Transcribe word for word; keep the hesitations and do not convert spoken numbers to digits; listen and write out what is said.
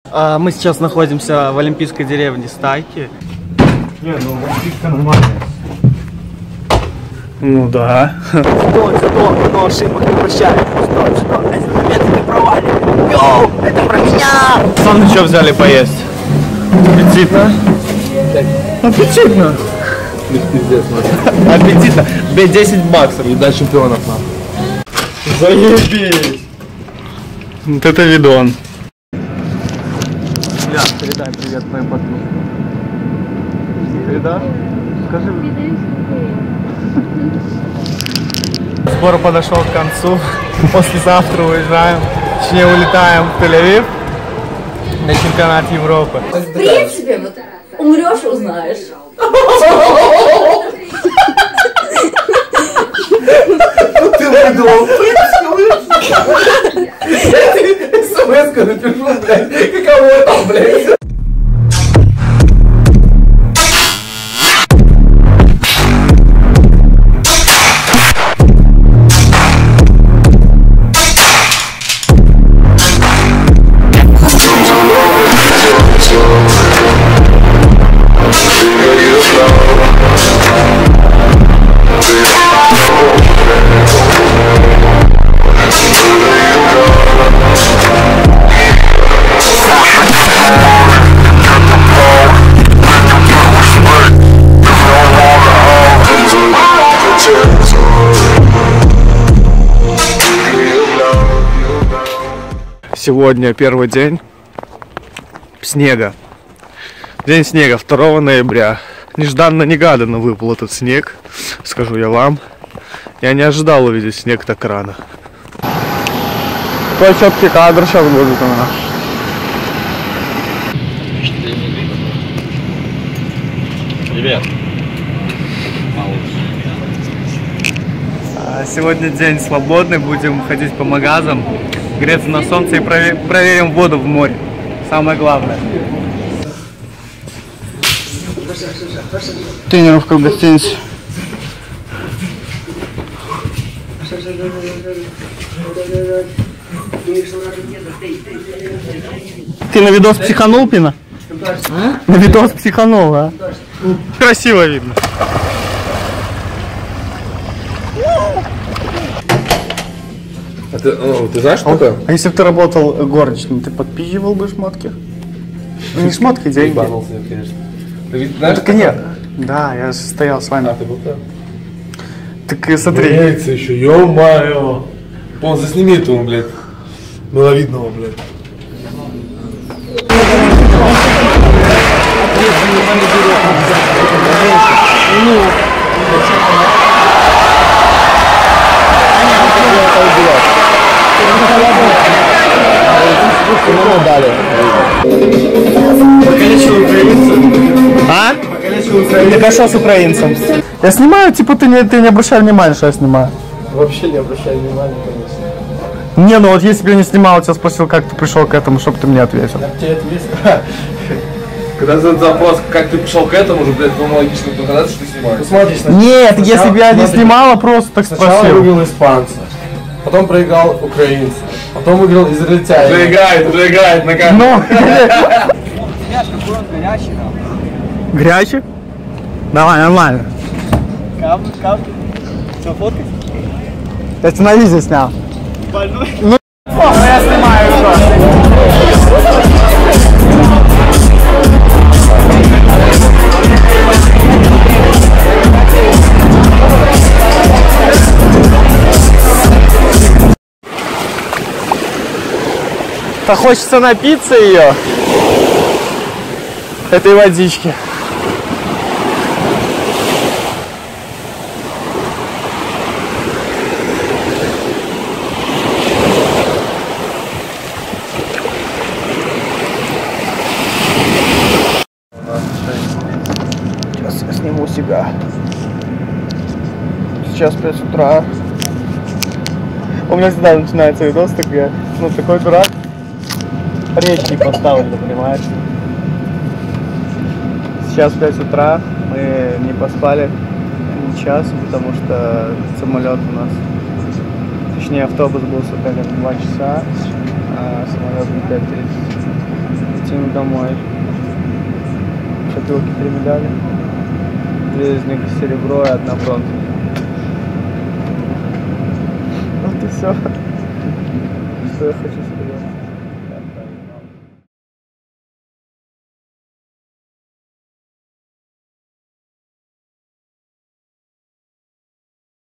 А, мы сейчас находимся в олимпийской деревне Стайки. Не, ну олимпийская нормальная. Ну да. Стой, стой, но ошибок не прощаю. Стой, стой, этот момент не провалим. Йоу, это про меня! Пацаны, что взяли поесть? Аппетитно? Аппетитно. Пиздец, Аппетитно. Бей десять баксов. еда чемпионов нам. Заебись. Вот это видон. Ля, передай привет моим подписчикам. Передашь? Скажи мне. Сбор подошел к концу. Послезавтра уезжаем. Точнее, улетаем в Тель-Авив на чемпионат Европы. В принципе, вот умрешь, узнаешь. Ты выдумал, в принципе, смс-ку напишу, блядь, каково там, блядь. Сегодня первый день снега. День снега, второго ноября. Нежданно-негаданно выпал этот снег, скажу я вам. Я не ожидал увидеть снег так рано. Какой четкий кадр сейчас будет у нас. Привет. Сегодня день свободный, будем ходить по магазам, греться на солнце и провер проверим воду в море. Самое главное. Тренировка в гостинице. Ты на видос психанул, Пина? А? На видос психанул, а? Красиво видно. А ты, ну, ты знаешь, что а, такое? А если бы ты работал горничным, ты подпизживал бы шмотки? Ну не шмотки, деньги. Ебанулся, конечно. Ты ведь знаешь, ну, так и нет. Да, я же стоял с вами. А, ты был там? Так и смотри. Яйца еще, ё-моё. Пон, засними этого, блядь, миловидного, блядь. А? Так а что с украинцем? Я снимаю, типа ты не, ты не обращай внимания, что я снимаю. Вообще не обращай внимания, конечно. Не, ну вот если бы я не снимал, я тебя спросил, как ты пришел к этому, чтобы ты мне ответил. Я тебе ответил. Когда задают запрос, как ты пришел к этому, уже, блядь, по-моему, логично догадаться, что ты снимаешь. Ну, смотри, сначала, нет, сначала, если бы я не смотри, снимала, просто так сначала спросил. Сначала выиграл испанца, потом проиграл украинца, потом выиграл израильтянина. Уже играет, уже играет на камеру. Ну. Знаешь, какой он горячий, да? Горячий? Давай, нормально. Капли, капли. Все, фоткать? Я тебя на видео снял. Больной? Ну, я снимаю что. Так хочется напиться ее, этой водички. Сейчас я сниму себя. Сейчас пять утра. У меня всегда начинается видос, так я, ну, такой дурак. Речь не поставлю, понимаешь? Сейчас пять утра, мы не поспали ни час, потому что самолет у нас, точнее автобус был с отелем в два часа, а самолет на пять тридцать. ним домой. Бутылки три медали. Две из них серебро и одна бронза. Вот и все, что я хочу сказать.